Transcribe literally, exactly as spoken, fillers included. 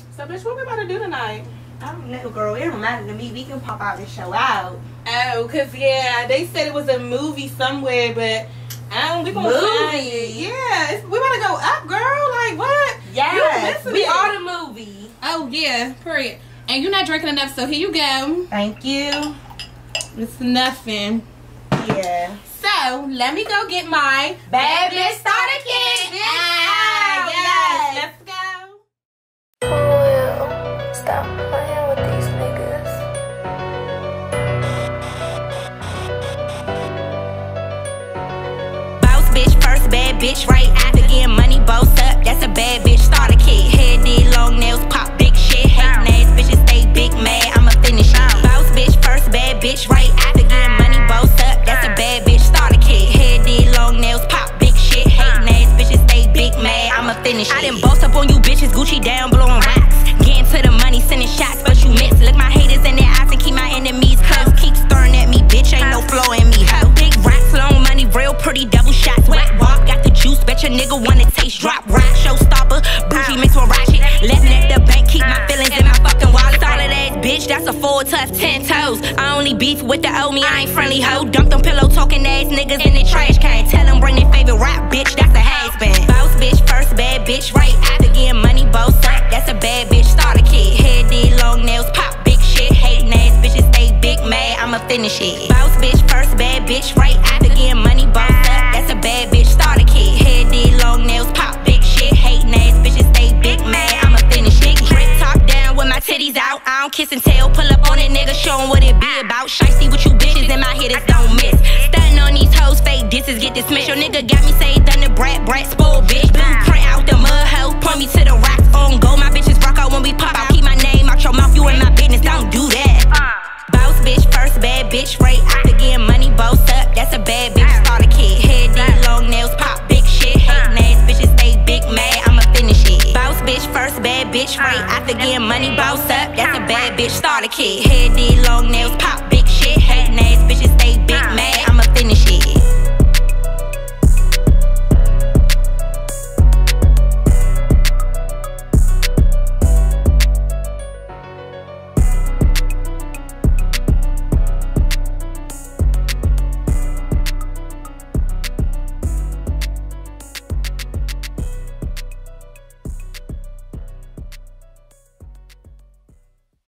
So, bitch, what we about to do tonight? I don't know, girl. It reminded me we can pop out and show out. Oh, cause yeah, they said it was a movie somewhere, but um, we gonna find it. Yeah, it's, we wanna go up, girl. Like what? Yes, we it. are the movie. Oh yeah, period. And you're not drinking enough, so here you go. Thank you. It's nothing. Yeah. So let me go get my Bad Bitch Starter Kit. Ah, yes. Let's go. Well, stop playing with these niggas. Boss bitch first, bad bitch right after getting money, boss up. That's a bad bitch starter kit. Head did long nails, pop big shit. Hating ass bitches stay big mad. I'ma finish it. Boss bitch first, bad bitch right after getting money, boss up. That's a bad bitch starter kit. Head did long nails, pop big shit. Hating ass bitches stay big mad. I'ma finish it. I done boast up on you bitches, Gucci down, blowing rocks. Getting to the money, sending shots, but you miss. Look my haters in their eyes and keep my enemies close. Keep staring at me, bitch, ain't no flow in me, ho. Big rocks, long money, real pretty, double shots. Wet walk, got the juice, bet your nigga wanna taste. Drop rock, showstopper, bougie mixed with ratchet. Left at the bank, keep my feelings in my fucking wallet. Solid ass bitch, that's a full tough, ten toes. I only beef with the old me, I ain't friendly, ho. Dump them pillow talking ass niggas in the trash can. Tell them bring their favorite rap, bitch, that's a has-been. Boss bitch first, bad bitch right after getting money, boss up. That's a bad bitch starter kit. Head did long nails, pop big shit. Hating ass bitches stay big mad, I'ma finish it. Boss bitch first, bad bitch right after getting money, boss up. That's a bad bitch starter kit. Head did long nails, pop big shit. Hating ass bitches stay big mad, I'ma finish it. Drip top down with my titties out. I don't kiss and tell. Pull up on it, nigga, show 'em what it be about. Shiesty with you bitches and my hitters don't miss. Stunting on these hoes, fake disses get dismissed. Your nigga got me say thunder brat, brat, spoiled bitch. Blueprint out the mud hoe, point me to the rocks on go. My bitches rock out when we pop out. Keep my name out your mouth, you in my business, don't do that. Boss bitch first, bad bitch right after getting money, boss up. That's a bad bitch starter kit. Head did long nails, pop big shit. Hating ass bitches stay big mad, I'ma finish it. Boss bitch first, bad bitch right after getting money, boss up. That's a bad bitch starter kit. Head did long nails, pop